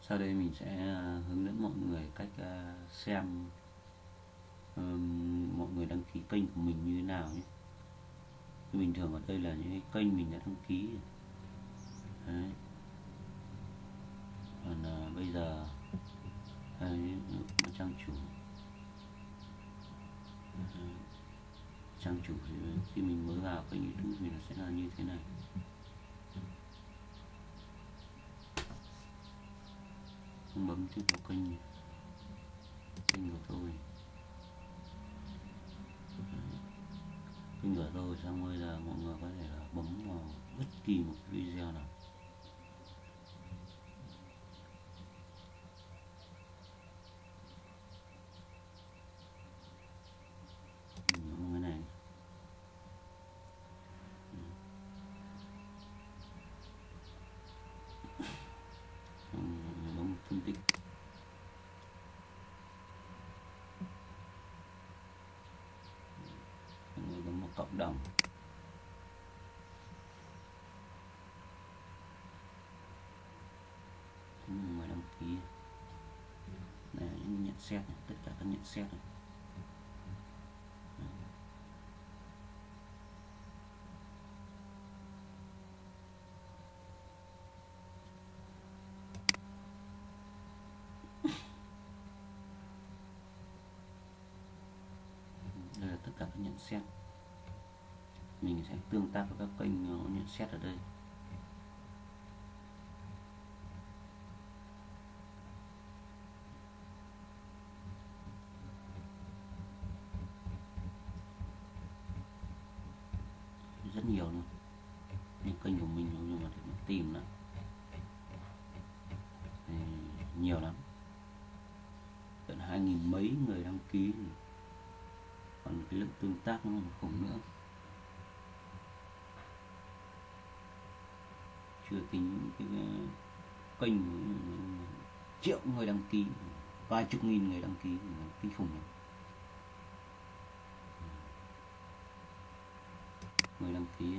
Sau đây mình sẽ hướng dẫn mọi người cách xem mọi người đăng ký kênh của mình như thế nào nhé. Bình thường ở đây là những cái kênh mình đã đăng ký. Đấy. Còn bây giờ trang chủ. Trang chủ thì khi mình mới vào kênh YouTube thì nó sẽ là như thế này. Không bấm tiếp vào kênh của tôi. Kênh của tôi xong bây giờ mọi người có thể là bấm vào bất kỳ một video nào. Cái này bấm phân tích. Người bấm vào cộng đồng. Người đăng ký này, những nhận xét này, tất cả các nhận xét này. Đây là tất cả các nhận xét. Mình sẽ tương tác với các kênh nhận xét ở đây. Rất nhiều luôn. Những kênh của mình nhưng mà để tìm nữa thì nhiều lắm, tận 2000 mấy người đăng ký, còn cái lượng tương tác nó còn khủng nữa, chưa tính cái kênh triệu người đăng ký, vài chục nghìn người đăng ký, kinh khủng lắm. Người đăng ký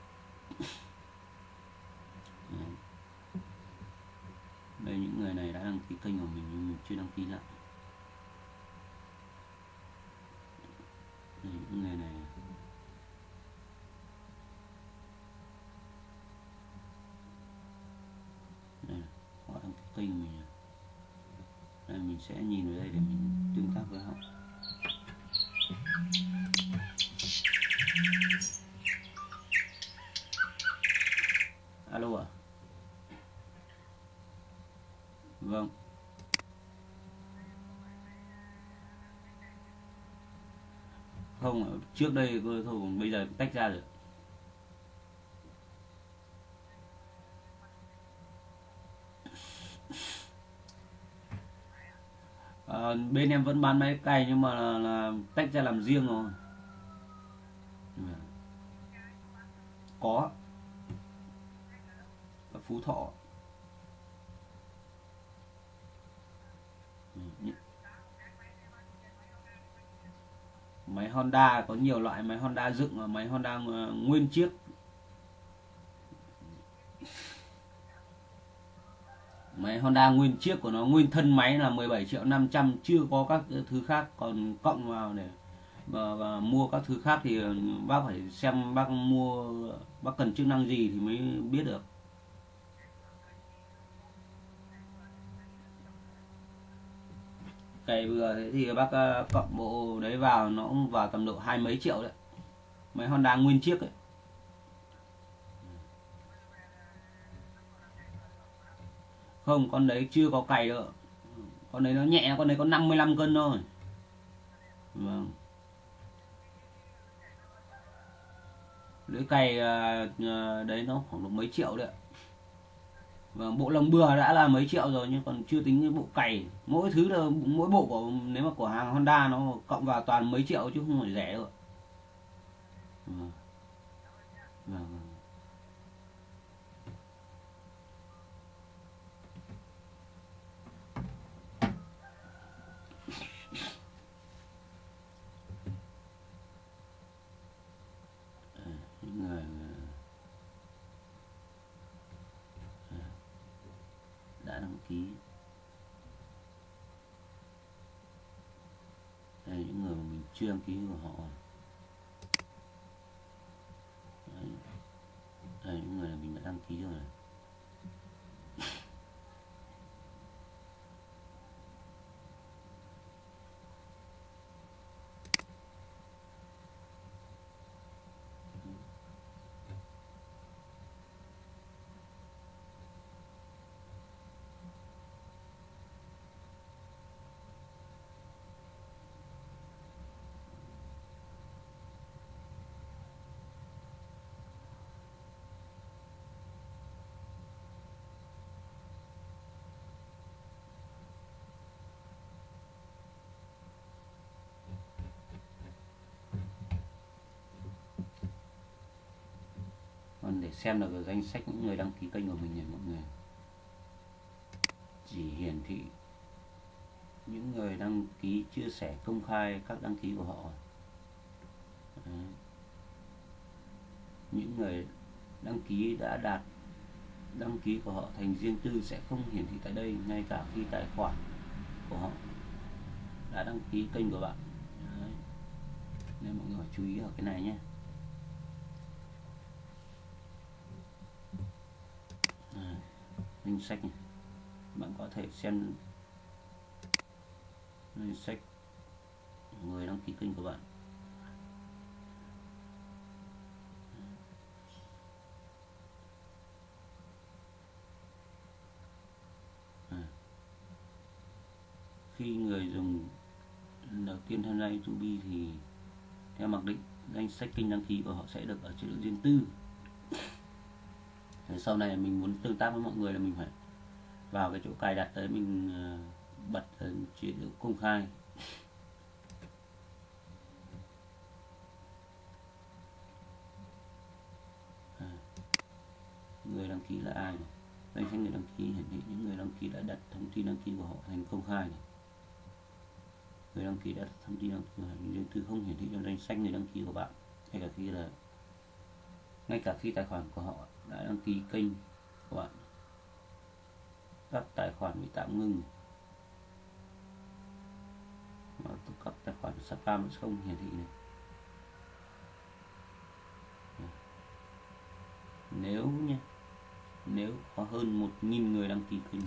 đây, những người này đã đăng ký kênh của mình nhưng mình chưa đăng ký lại. Đây, những người này đây, họ đăng ký kênh mình. Đây, mình sẽ nhìn vào đây để mình tương tác với họ. Alo ạ? Vâng. Không, trước đây thôi, còn bây giờ tách ra rồi. Bên em vẫn bán máy cày nhưng mà là tách ra làm riêng rồi. Có ở Phú Thọ. Máy Honda có nhiều loại, máy Honda dựng và máy Honda nguyên chiếc. Máy Honda nguyên chiếc của nó, nguyên thân máy là 17.500.000, chưa có các thứ khác, còn cộng vào để và mua các thứ khác thì bác phải xem bác cần chức năng gì thì mới biết được. Cày vừa thế thì bác cộng bộ đấy vào nó cũng vào tầm độ 20 mấy triệu đấy, máy Honda nguyên chiếc ấy. Không, con đấy chưa có cày đâu, con đấy nó nhẹ, con đấy có 55 cân thôi. Vâng. Lưỡi cày đấy nó khoảng độ mấy triệu đấy. Vâng, bộ lồng bừa đã là mấy triệu rồi nhưng còn chưa tính cái bộ cày. Mỗi thứ là mỗi bộ của, nếu mà của hàng Honda nó cộng vào toàn mấy triệu chứ không phải rẻ đâu. Vâng. Vâng. Những người đã đăng ký chưa đăng ký của họ. Đấy. Đây những người là mình đã đăng ký rồi. Còn để xem được danh sách những người đăng ký kênh của mình này mọi người, chỉ hiển thị những người đăng ký chia sẻ công khai các đăng ký của họ. Đấy. Những người đăng ký đã đạt đăng ký của họ thành riêng tư sẽ không hiển thị tại đây, ngay cả khi tài khoản của họ đã đăng ký kênh của bạn. Đấy. Nên mọi người phải chú ý ở cái này nhé. Danh sách này, bạn có thể xem danh sách người đăng ký kênh của bạn. Khi người dùng đầu tiên tham gia YouTube thì theo mặc định danh sách kênh đăng ký của họ sẽ được ở chế độ riêng tư. Thì sau này mình muốn tương tác với mọi người là mình phải vào cái chỗ cài đặt tới, mình bật chế độ công khai. Người đăng ký là ai này? Danh sách người đăng ký hiển thị những người đăng ký đã đặt thông tin đăng ký của họ thành công khai này. Người đăng ký đã đặt thông tin đăng ký của mình riêng tư không hiển thị trong danh sách người đăng ký của bạn, ngay cả khi tài khoản của họ đã đăng ký kênh của bạn. Các tài khoản bị tạm ngưng mà các tài khoản spam sẽ không hiển thị này. Nếu có hơn 1.000 người đăng ký kênh,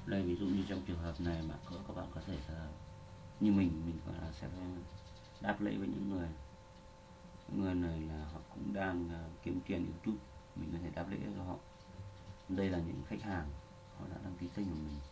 Đây ví dụ như trong trường hợp này mà các bạn có thể như mình gọi là sẽ đáp lễ với những người này là họ cũng đang kiếm tiền YouTube, mình có thể đáp lễ cho họ. Đây là những khách hàng họ đã đăng ký kênh của mình.